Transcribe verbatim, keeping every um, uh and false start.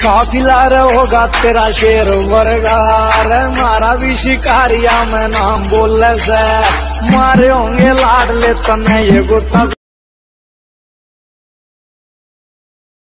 काफिला रे होगा तेरा शेर वर्गार, मारा भी शिकारिया में नाम बोल से, मारे होंगे लाडले तने ये गुत्ता।